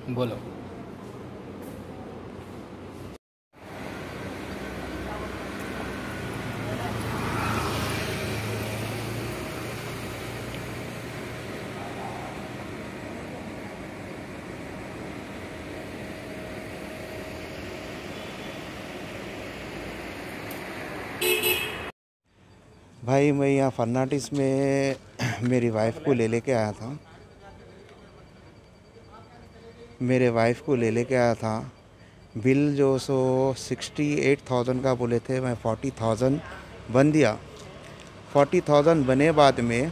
बोलो। भाई मैं यहाँ फर्नाटिस में मेरी वाइफ को ले लेके आया था। बिल जो 68,000 का बोले थे, मैं 40,000 बन दिया। 40,000 बने बाद में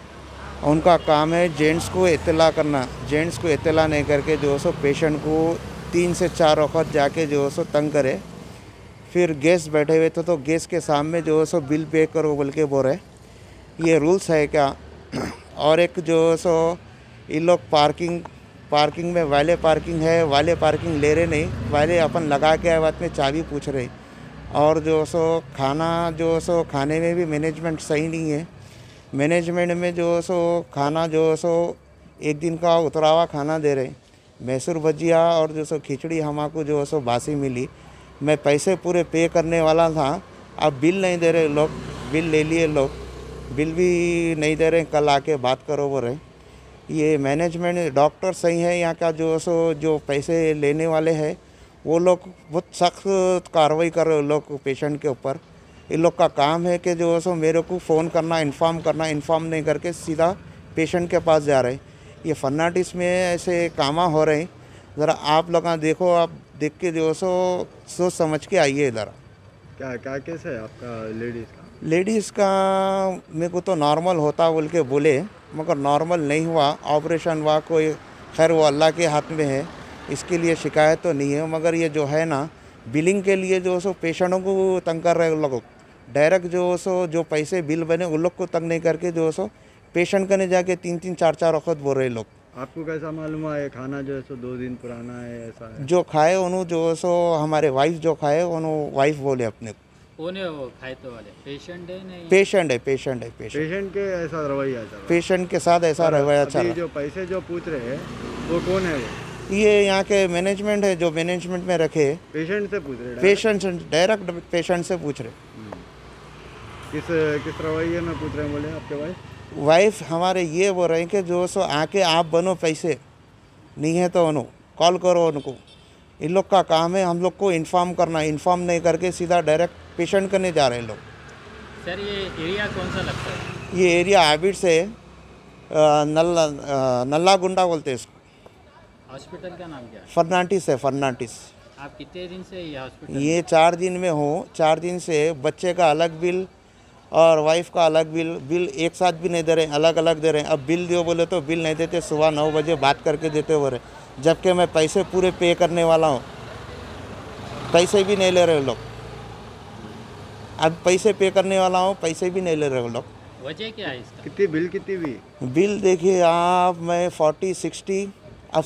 उनका काम है जेंट्स को इत्तला करना। जेंट्स को इत्तला नहीं करके जो पेशेंट को 3 से 4 वक्त जाके जो तंग करे। फिर गेस्ट बैठे हुए थे तो गेस्ट के सामने जो बिल पे करो बोल के बोल रहे, ये रूल्स है क्या? और एक जो ये लोग पार्किंग में वाले पार्किंग है, वाले पार्किंग ले रहे नहीं, वाले अपन लगा के आए बाद में चाबी पूछ रहे। और जो खाना खाने में भी मैनेजमेंट सही नहीं है। मैनेजमेंट में जो खाना जो एक दिन का उतरा हुआ खाना दे रहे। मैसूर भजिया और जो खिचड़ी हमको जो बासी मिली। मैं पैसे पूरे पे करने वाला था, अब बिल नहीं दे रहे लोग। बिल ले लिए लोग, बिल भी नहीं दे रहे। कल आके बात करो बोल रहे। ये मैनेजमेंट डॉक्टर सही है यहाँ का, जो पैसे लेने वाले हैं वो लोग बहुत सख्त कार्रवाई कर रहे लोग पेशेंट के ऊपर। इन लोग का काम है कि जो मेरे को फ़ोन करना, इन्फॉर्म नहीं करके सीधा पेशेंट के पास जा रहे। ये फर्नाटिस में ऐसे कामा हो रहे हैं। ज़रा आप लोग देखो, आप देख के जो सोच समझ के आइए इधर। क्या क्या केस है आपका लेडीज़ का मेरे को तो नॉर्मल होता बोल के बोले, मगर नॉर्मल नहीं हुआ। ऑपरेशन हुआ कोई, खैर वो अल्लाह के हाथ में है, इसके लिए शिकायत तो नहीं है। मगर ये जो है ना, बिलिंग के लिए जो पेशेंटों को तंग कर रहे लोग। डायरेक्ट जो पैसे बिल बने उन लोग को तंग नहीं करके जो पेशेंट करने जाके 3-3 4-4 वक्त बोल रहे लोग। आपको कैसा मालूम है खाना जो है 2 दिन पुराना है, ऐसा है? जो खाए उन्होंने जो हमारे वाइफ जो खाए उन्होंने वाइफ बोले अपने को। कौन है वो खाए तो वाले? पेशेंट है नहीं? पेशेंट के ऐसा रवैया चल रहा है। पेशेंट के साथ ऐसा रवैया चल रहा है। जो पैसे जो पूछ रहे हैं वो कौन है? वो ये यहाँ के मैनेजमेंट है, जो मैनेजमेंट में रखे। पेशेंट से पूछ रहे? डायरेक्ट पेशेंट से पूछ रहे। किस रवैये में पूछ रहे हैं बोले आपके वाइफ हमारे ये बोल रहे हैं कि जो आके आप बनो, पैसे नहीं है तो उनको कॉल करो उनको। इन लोग का काम है हम लोग को इन्फॉर्म करना, इन्फॉर्म नहीं करके सीधा डायरेक्ट पेशेंट करने जा रहे हैं लोग। सर ये एरिया कौन सा लगता है? ये एरिया हैबिट से नल्ला गुंडा बोलते हैं इसको। हॉस्पिटल का नाम क्या है? फर्नाटिस है, फर्नाटिस। आप कितने दिन से ये हॉस्पिटल? ये 4 दिन में हो। 4 दिन से बच्चे का अलग बिल और वाइफ का अलग बिल एक साथ भी नहीं दे रहे, अलग अलग दे रहे हैं। अब बिल दो बोले तो बिल नहीं देते, सुबह 9 बजे बात करके देते हो रहे, जबकि मैं पैसे पूरे पे करने वाला हूँ। पैसे भी नहीं ले रहे लोग। अब पैसे पे करने वाला हूँ, पैसे भी नहीं ले रहे लोग। वजह क्या है इसका? कितनी हुई? बिल देखिए आप, मैं 40-60 अब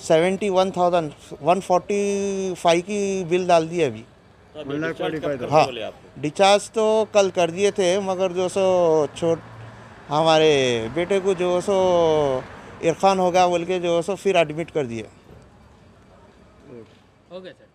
71,145 की बिल डाल दी अभी। हाँ, डिस्चार्ज तो कल कर दिए थे, मगर जो हमारे बेटे को जो इरफान होगा बोल के जो फिर एडमिट कर दिए। Okay sir.